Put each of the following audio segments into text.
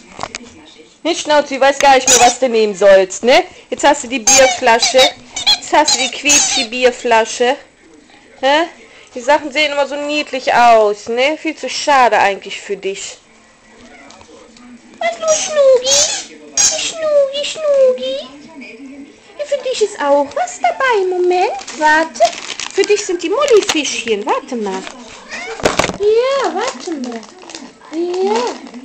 Ne, Schnauze, ich weiß gar nicht mehr, was du nehmen sollst, ne? Jetzt hast du die Bierflasche. Jetzt hast du die Quietschi-Bierflasche. Hä? Die Sachen sehen immer so niedlich aus, ne? Viel zu schade eigentlich für dich. Was los, Schnugi? Schnugi. Ja, für dich ist auch was dabei. Moment, warte. Für dich sind die Mollifischchen. Warte mal. Ja, warte mal. Ja.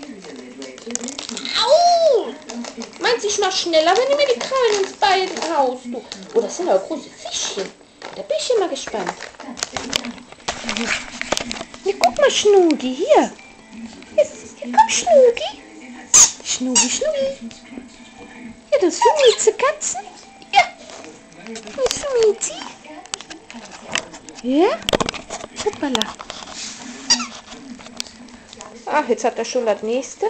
Au! Meinst du, ich mach schneller, wenn du mir die Krallen ins Bein haust, du? Oh, das sind aber große Fischchen. Da bin ich immer gespannt. Ja, guck mal, Schnugi, hier. Hier, komm, Schnugi. Schnugi. Ja, das ist für Mieze Katzen. Ja, das ist für Miezi. Ja, hoppala. Ach, jetzt hat er schon das nächste.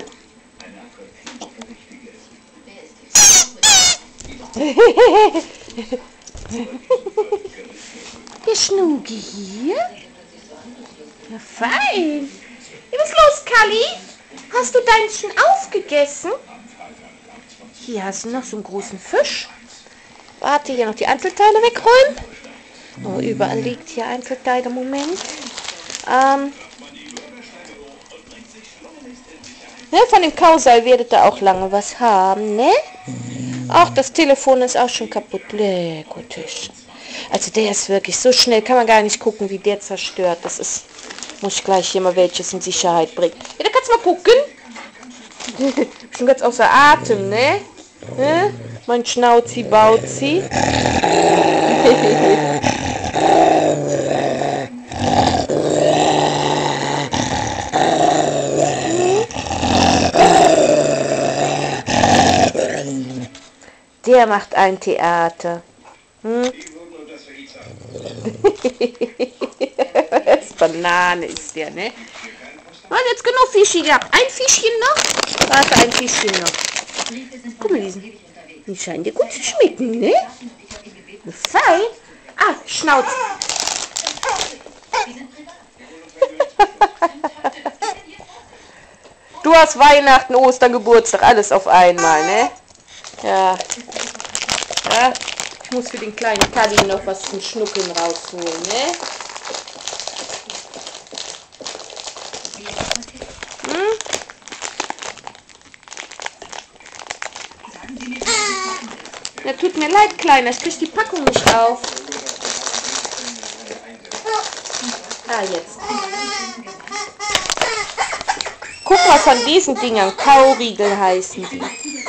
Der Schnugi hier. Ja, fein. Ja, was ist los, Kalli? Hast du deinen schon aufgegessen? Hier hast du noch so einen großen Fisch. Warte, hier noch die Einzelteile wegräumen. Oh, überall liegt hier Einzelteile. Moment. Ne, von dem Kauseil werdet ihr auch lange was haben, ne? Ach, das Telefon ist auch schon kaputt. Gutisch. Also der ist wirklich so schnell, kann man gar nicht gucken, wie der zerstört. Das ist, muss ich gleich hier mal welches in Sicherheit bringen. Ja, da kannst du mal gucken. Schon ganz außer Atem, ne? Mein Schnauzi-Bauzi. Der macht ein Theater. Das Banane ist der, ne? Und jetzt genug Fischi gehabt. Ein Fischchen noch? Warte, ein Fischchen noch. Guck mal, die scheinen dir gut zu schmecken, ne? Fein. Ah, Schnauze. Du hast Weihnachten, Ostern, Geburtstag, alles auf einmal, ne? Ja. Ja. Ich muss für den kleinen Kalli noch was zum Schnuckeln rausholen, ne? Ja, tut mir leid, Kleiner, ich krieg die Packung nicht auf. Ah, jetzt. Guck mal von diesen Dingern, Kauriegel heißen die.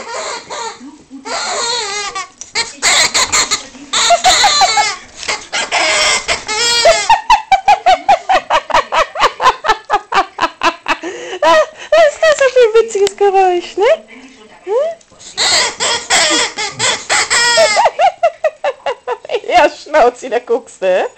Was ist das für ein witziges Geräusch, ne? Ja, Schnauzi, da guckst du.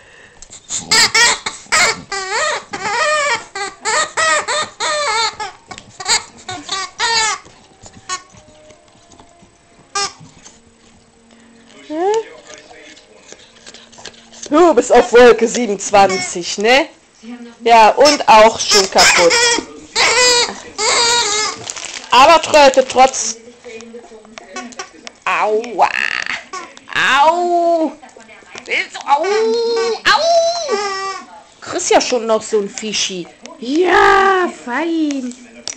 Du bist auf Wolke 27, ne? Ja, und auch schon kaputt. Aber tröte trotz. Aua. Au. Au. Au. Kriegst ja schon noch so ein Fischi. Ja, fein.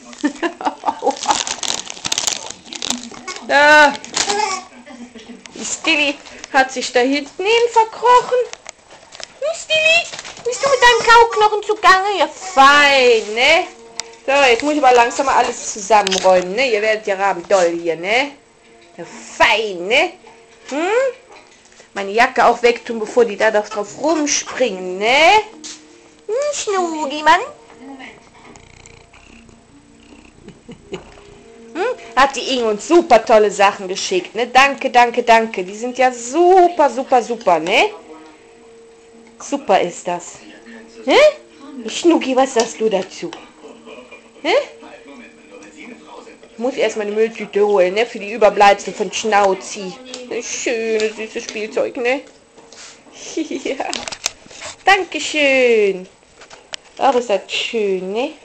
Ja. Die Stilli hat sich da hinten hin verkrochen. Stilli, bist du mit deinem Kauknochen zugange? Ja, fein, ne? So, jetzt muss ich aber langsam mal alles zusammenräumen, ne? Ihr werdet ja rabendoll hier, ne? Ja, fein, ne? Meine Jacke auch wegtun, bevor die da drauf rumspringen, ne? Schnugi, Mann. Hat die Inge uns super tolle Sachen geschickt, ne? Danke, danke, danke. Die sind ja super, super, super, ne? Super ist das. Hä? Schnucki, was sagst du dazu? Hä? Ich muss erstmal eine Mülltüte holen, ne? Für die Überbleibsel von Schnauzi. Ein schönes, süßes Spielzeug, ne? Ja. Dankeschön. Ach, ist das schön, ne?